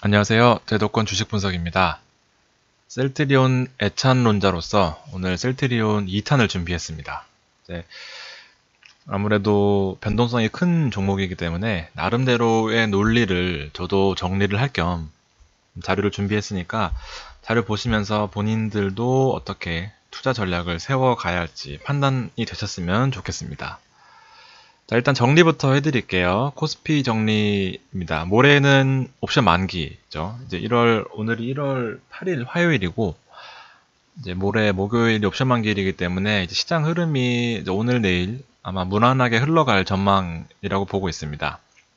안녕하세요. 제도권 주식 분석입니다. 셀트리온 애찬론자로서 오늘 셀트리온 2탄을 준비했습니다. 이제 아무래도 변동성이 큰 종목이기 때문에 나름대로의 논리를 저도 정리를 할 겸 자료를 준비했으니까 자료 보시면서 본인들도 어떻게 투자 전략을 세워가야 할지 판단이 되셨으면 좋겠습니다. 자, 일단 정리부터 해드릴게요. 코스피 정리입니다. 모레는 옵션 만기죠. 이제 오늘이 1월 8일 화요일이고, 이제 모레 목요일이 옵션 만기일이기 때문에 이제 시장 흐름이 이제 오늘 내일 아마 무난하게 흘러갈 전망이라고 보고 있습니다.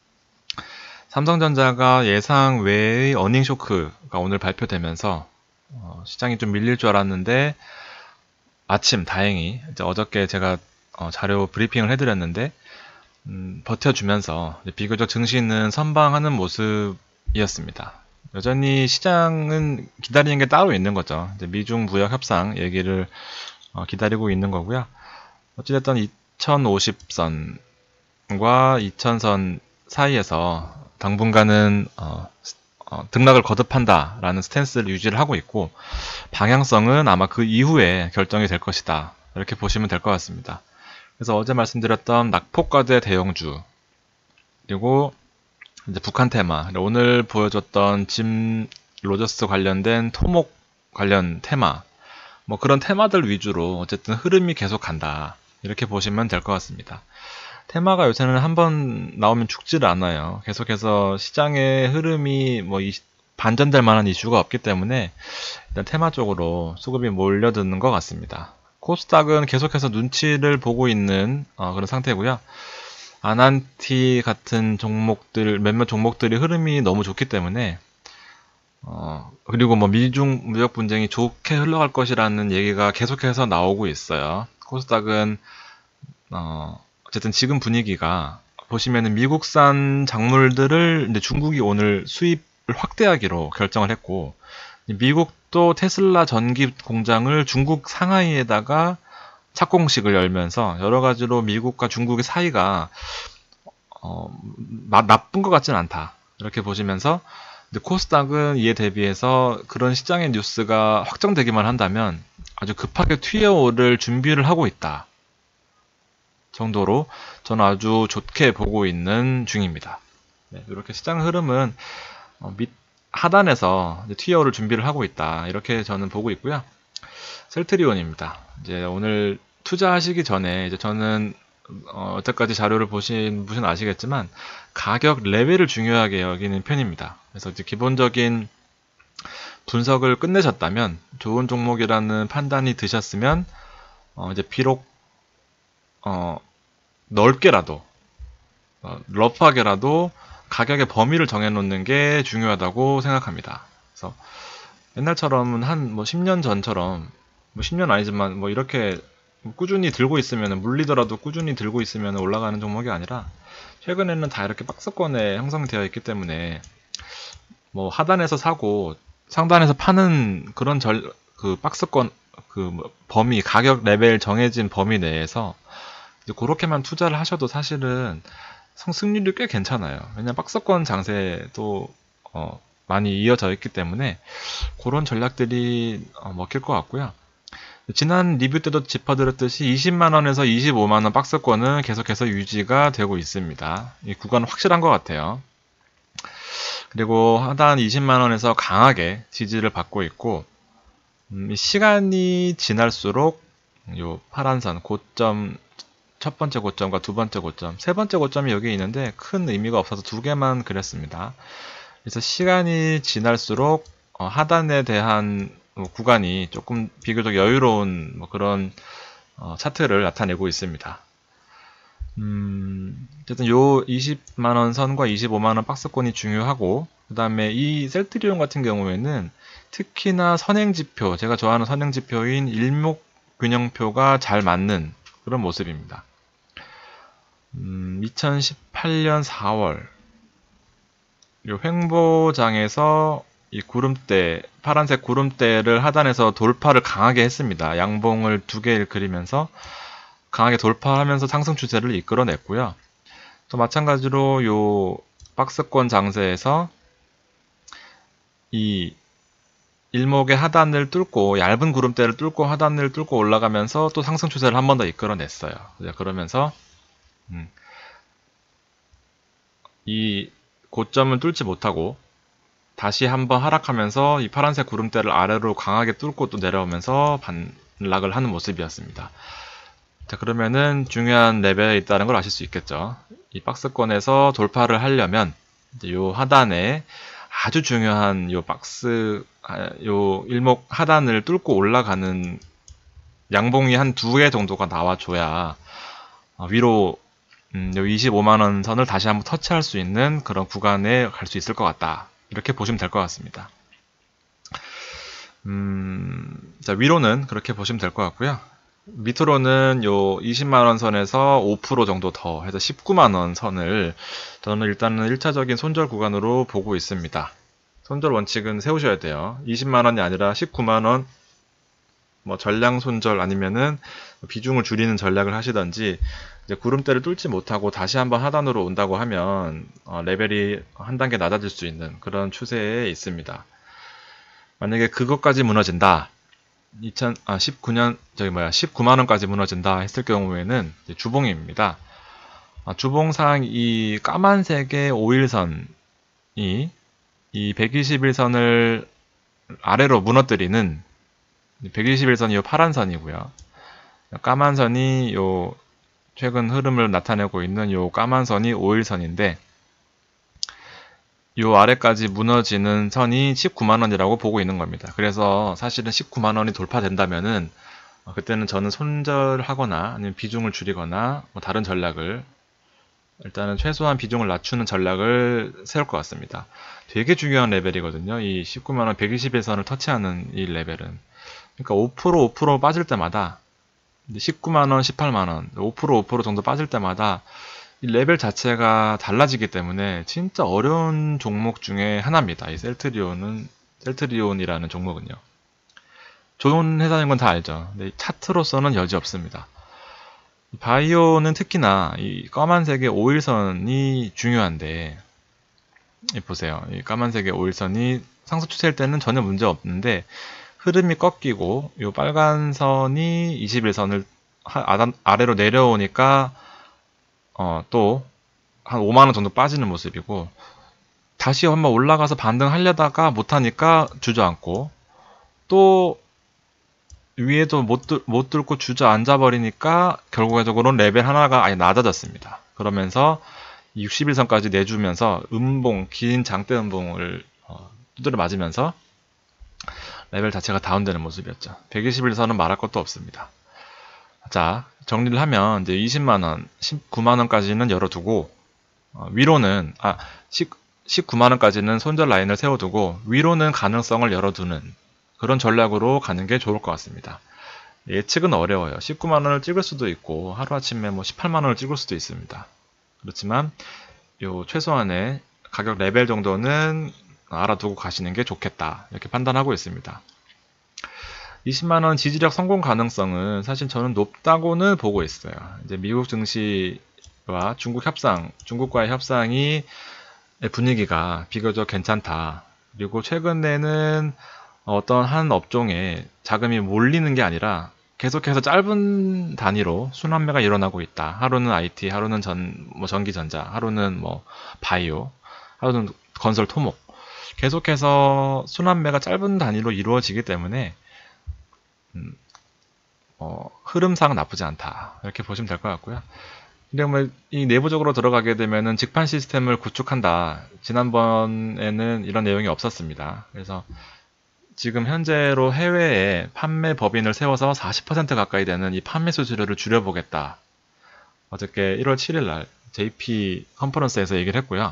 삼성전자가 예상 외의 어닝 쇼크가 오늘 발표되면서 시장이 좀 밀릴 줄 알았는데 마침 다행히 이제 어저께 제가 자료 브리핑을 해드렸는데 버텨주면서 비교적 증시는 선방하는 모습이었습니다. 여전히 시장은 기다리는 게 따로 있는 거죠. 이제 미중 무역 협상 얘기를 기다리고 있는 거고요. 어찌됐든 2050선과 2000선 사이에서 당분간은 등락을 거듭한다라는 스탠스를 유지를 하고 있고, 방향성은 아마 그 이후에 결정이 될 것이다, 이렇게 보시면 될 것 같습니다. 그래서 어제 말씀드렸던 낙폭과대 대형주, 그리고 이제 북한 테마, 오늘 보여줬던 짐 로저스 관련된 토목 관련 테마, 뭐 그런 테마들 위주로 어쨌든 흐름이 계속 간다, 이렇게 보시면 될 것 같습니다. 테마가 요새는 한번 나오면 죽지를 않아요. 계속해서 시장의 흐름이 뭐 반전될 만한 이슈가 없기 때문에 일단 테마 쪽으로 수급이 몰려드는 것 같습니다. 코스닥은 계속해서 눈치를 보고 있는 그런 상태고요. 아난티 같은 종목들, 몇몇 종목들이 흐름이 너무 좋기 때문에 그리고 뭐 미중 무역 분쟁이 좋게 흘러갈 것이라는 얘기가 계속해서 나오고 있어요. 코스닥은 어쨌든 지금 분위기가 보시면은 미국산 작물들을 이제 중국이 오늘 수입을 확대하기로 결정을 했고, 미국도 테슬라 전기 공장을 중국 상하이에다가 착공식을 열면서 여러 가지로 미국과 중국의 사이가 나쁜 것 같지는 않다, 이렇게 보시면서 이제 코스닥은 이에 대비해서 그런 시장의 뉴스가 확정되기만 한다면 아주 급하게 튀어오를 준비를 하고 있다 정도로 저는 아주 좋게 보고 있는 중입니다. 네, 이렇게 시장 흐름은 하단에서 튀어오를 준비를 하고 있다, 이렇게 저는 보고 있고요. 셀트리온입니다. 이제 오늘 투자하시기 전에 이제 저는 여태까지 자료를 보신 분은 아시겠지만 가격 레벨을 중요하게 여기는 편입니다. 그래서 이제 기본적인 분석을 끝내셨다면, 좋은 종목이라는 판단이 드셨으면 이제 비록 넓게라도 러프하게라도 가격의 범위를 정해놓는 게 중요하다고 생각합니다. 그래서 옛날처럼 한 10년 전처럼, 10년 아니지만 이렇게 꾸준히 들고 있으면, 물리더라도 꾸준히 들고 있으면 올라가는 종목이 아니라 최근에는 다 이렇게 박스권에 형성되어 있기 때문에 하단에서 사고 상단에서 파는 그런 그 박스권 범위, 가격 레벨 정해진 범위 내에서 이제 그렇게만 투자를 하셔도 사실은 승률이 꽤 괜찮아요. 왜냐면 박스권 장세도 많이 이어져 있기 때문에 그런 전략들이 먹힐 것 같고요. 지난 리뷰 때도 짚어드렸듯이 20만원에서 25만원 박스권은 계속해서 유지가 되고 있습니다. 이 구간은 확실한 것 같아요. 그리고 하단 20만원에서 강하게 지지를 받고 있고, 시간이 지날수록 요 파란선 고점, 첫 번째 고점과 두 번째 고점, 세 번째 고점이 여기 있는데 큰 의미가 없어서 두 개만 그렸습니다. 그래서 시간이 지날수록 하단에 대한 구간이 조금 비교적 여유로운 그런 차트를 나타내고 있습니다. 어쨌든 요 20만원 선과 25만원 박스권이 중요하고, 그 다음에 이 셀트리온 같은 경우에는 특히나 선행지표, 제가 좋아하는 선행지표인 일목균형표가 잘 맞는 그런 모습입니다. 2018년 4월 요 횡보장에서 이 구름대, 파란색 구름대를 하단에서 돌파를 강하게 했습니다. 양봉을 두 개를 그리면서 강하게 돌파하면서 상승 추세를 이끌어냈고요. 또 마찬가지로 요 박스권 장세에서 이 일목의 하단을 뚫고 얇은 구름대를 뚫고 하단을 뚫고 올라가면서 또 상승 추세를 한 번 더 이끌어냈어요. 그러면서 이 고점을 뚫지 못하고 다시 한번 하락하면서 이 파란색 구름대를 아래로 강하게 뚫고 또 내려오면서 반락을 하는 모습이었습니다. 자, 그러면은 중요한 레벨에 있다는 걸 아실 수 있겠죠. 이 박스권에서 돌파를 하려면 이제 요 하단에 아주 중요한 요 일목 하단을 뚫고 올라가는 양봉이 한 2개 정도가 나와줘야 위로 요 25만원 선을 다시 한번 터치할 수 있는 그런 구간에 갈 수 있을 것 같다. 이렇게 보시면 될 것 같습니다. 자, 위로는 그렇게 보시면 될 것 같고요. 밑으로는 요 20만원 선에서 5% 정도 더 해서 19만원 선을 저는 일단은 1차적인 손절 구간으로 보고 있습니다. 손절 원칙은 세우셔야 돼요. 20만원이 아니라 19만원 뭐 전량 손절 아니면은 비중을 줄이는 전략을 하시던지, 이제 구름대를 뚫지 못하고 다시 한번 하단으로 온다고 하면 레벨이 한 단계 낮아질 수 있는 그런 추세에 있습니다. 만약에 그것까지 무너진다, 19만원까지 무너진다 했을 경우에는 주봉입니다. 주봉상 이 까만색의 5일선이 이 121선을 아래로 무너뜨리는 121선이 요 파란 선이고요. 까만 선이 요 최근 흐름을 나타내고 있는 요 까만 선이 5일선인데, 요 아래까지 무너지는 선이 19만원이라고 보고 있는 겁니다. 그래서 사실은 19만원이 돌파된다면은 그때는 저는 손절하거나 아니면 비중을 줄이거나 뭐 다른 전략을, 일단은 최소한 비중을 낮추는 전략을 세울 것 같습니다. 되게 중요한 레벨이거든요. 이 19만원 121선을 터치하는 이 레벨은. 그러니까 5% 빠질 때마다 19만원, 18만원, 5% 정도 빠질 때마다 이 레벨 자체가 달라지기 때문에 진짜 어려운 종목 중에 하나입니다. 이 셀트리온이라는 종목은요. 좋은 회사인 건 다 알죠. 근데 차트로서는 여지 없습니다. 바이오는 특히나 이 까만색의 5일선이 중요한데, 보세요. 이 까만색의 5일선이 상승 추세일 때는 전혀 문제 없는데, 흐름이 꺾이고 이 빨간 선이 21선을 아래로 내려오니까 또 한 5만원 정도 빠지는 모습이고, 다시 한번 올라가서 반등하려다가 못하니까 주저앉고, 또 위에도 못 뚫고 주저앉아 버리니까 결과적으로는 레벨 하나가 아예 낮아졌습니다. 그러면서 61선까지 내주면서 긴 장대 음봉을 두드려 맞으면서 레벨 자체가 다운되는 모습이었죠. 121선은 말할 것도 없습니다. 자, 정리를 하면 이제 20만원, 19만원까지는 열어두고, 위로는 19만원까지는 손절 라인을 세워두고 위로는 가능성을 열어두는 그런 전략으로 가는 게 좋을 것 같습니다. 예측은 어려워요. 19만원을 찍을 수도 있고 하루아침에 뭐 18만원을 찍을 수도 있습니다. 그렇지만 요 최소한의 가격 레벨 정도는 알아두고 가시는 게 좋겠다, 이렇게 판단하고 있습니다. 20만원 지지력 성공 가능성은 사실 저는 높다고는 보고 있어요. 이제 미국 증시와 중국과의 협상이 분위기가 비교적 괜찮다. 그리고 최근에는 어떤 한 업종에 자금이 몰리는 게 아니라 계속해서 짧은 단위로 순환매가 일어나고 있다. 하루는 IT, 하루는 전기전자, 하루는 바이오, 하루는 건설 토목. 계속해서 순환매가 짧은 단위로 이루어지기 때문에 흐름상 나쁘지 않다, 이렇게 보시면 될 것 같고요. 근데 이 내부적으로 들어가게 되면은 직판 시스템을 구축한다. 지난번에는 이런 내용이 없었습니다. 그래서 지금 현재로 해외에 판매 법인을 세워서 40% 가까이 되는 이 판매 수수료를 줄여보겠다. 어저께 1월 7일 날 JP 컨퍼런스에서 얘기를 했고요.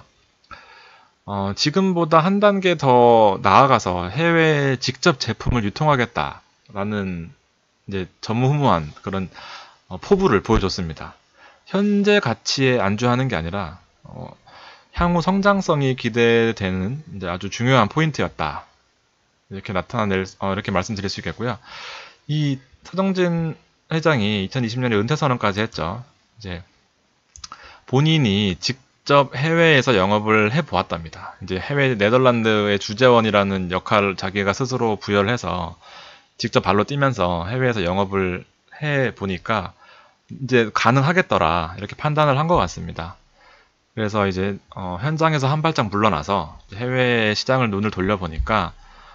지금보다 한 단계 더 나아가서 해외에 직접 제품을 유통하겠다라는 이제 전무후무한 그런 포부를 보여줬습니다. 현재 가치에 안주하는 게 아니라 향후 성장성이 기대되는 이제 아주 중요한 포인트였다, 이렇게 이렇게 말씀드릴 수 있겠고요. 이 서정진 회장이 2020년에 은퇴 선언까지 했죠. 이제 본인이 직접 해외에서 영업을 해 보았답니다. 이제 해외 네덜란드의 주재원이라는 역할을 자기가 스스로 부여를 해서 직접 발로 뛰면서 해외에서 영업을 해 보니까 이제 가능하겠더라 이렇게 판단을 한 것 같습니다. 그래서 이제 현장에서 한 발짝 물러나서 해외 시장을 눈을 돌려보니까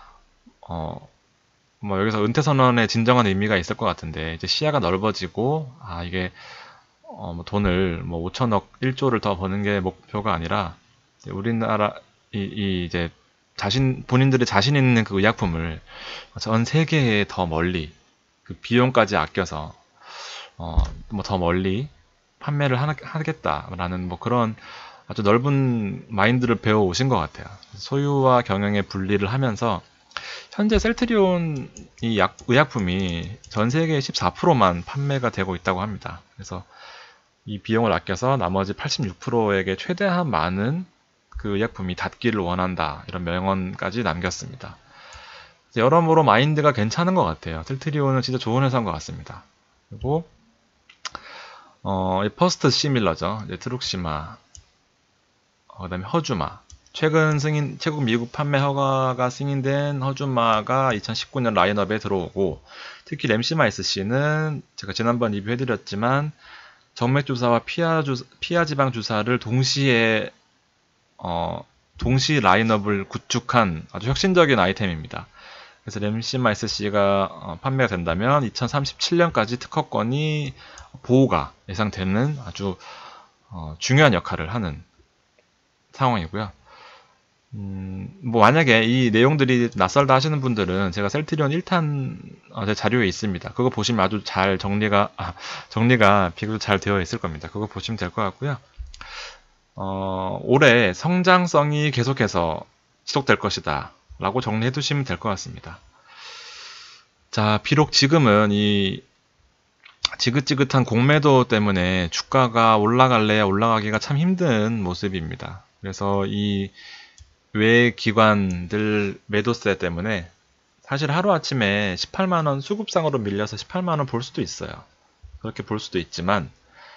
뭐 여기서 은퇴 선언의 진정한 의미가 있을 것 같은데 이제 시야가 넓어지고 이게 뭐 돈을 뭐 5천억 1조를 더 버는 게 목표가 아니라 이제 우리나라 이제 본인들이 자신 있는 그 의약품을 전 세계에 더 멀리 그 비용까지 아껴서 뭐 더 멀리 판매를 하겠다라는 뭐 그런 아주 넓은 마인드를 배워 오신 것 같아요. 소유와 경영의 분리를 하면서 현재 셀트리온 이 의약품이 전 세계 14%만 판매가 되고 있다고 합니다. 그래서 이 비용을 아껴서 나머지 86%에게 최대한 많은 그 의약품이 닿기를 원한다. 이런 명언까지 남겼습니다. 여러모로 마인드가 괜찮은 것 같아요. 셀트리온은 진짜 좋은 회사인 것 같습니다. 그리고 퍼스트 시밀러죠. 트룩시마, 그다음에 허주마. 최근 미국 판매 허가가 승인된 허주마가 2019년 라인업에 들어오고, 특히 램시마이스 C는 제가 지난번 리뷰해드렸지만 정맥 주사와 피하 지방 주사를 동시 라인업을 구축한 아주 혁신적인 아이템입니다. 그래서 램시마이스 C가 판매가 된다면 2037년까지 특허권이 보호가 예상되는 아주 중요한 역할을 하는 상황이고요. 뭐 만약에 이 내용들이 낯설다 하시는 분들은 제가 셀트리온 1탄 제 자료에 있습니다. 그거 보시면 아주 잘 정리가 비교도 잘 되어 있을 겁니다. 그거 보시면 될 것 같고요. 올해 성장성이 계속해서 지속될 것이다 라고 정리해 두시면 될 것 같습니다. 자, 비록 지금은 이 지긋지긋한 공매도 때문에 주가가 올라갈래야 올라가기가 참 힘든 모습입니다. 그래서 이 외 기관들 매도세 때문에 사실 하루아침에 18만원 수급상으로 밀려서 18만원 볼 수도 있어요. 그렇게 볼 수도 있지만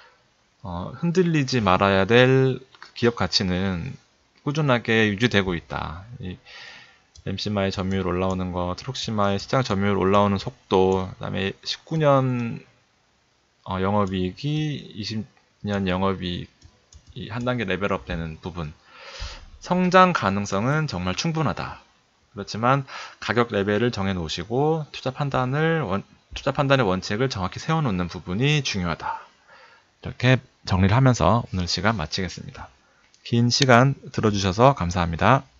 흔들리지 말아야 될 기업 가치는 꾸준하게 유지되고 있다. 이 램시마의 점유율 올라오는 거, 트룩시마의 시장 점유율 올라오는 속도, 그 다음에 19년 영업이익이 20년 영업이익이 한 단계 레벨업 되는 부분, 성장 가능성은 정말 충분하다. 그렇지만 가격 레벨을 정해 놓으시고 투자 판단의 원칙을 정확히 세워 놓는 부분이 중요하다. 이렇게 정리를 하면서 오늘 시간 마치겠습니다. 긴 시간 들어주셔서 감사합니다.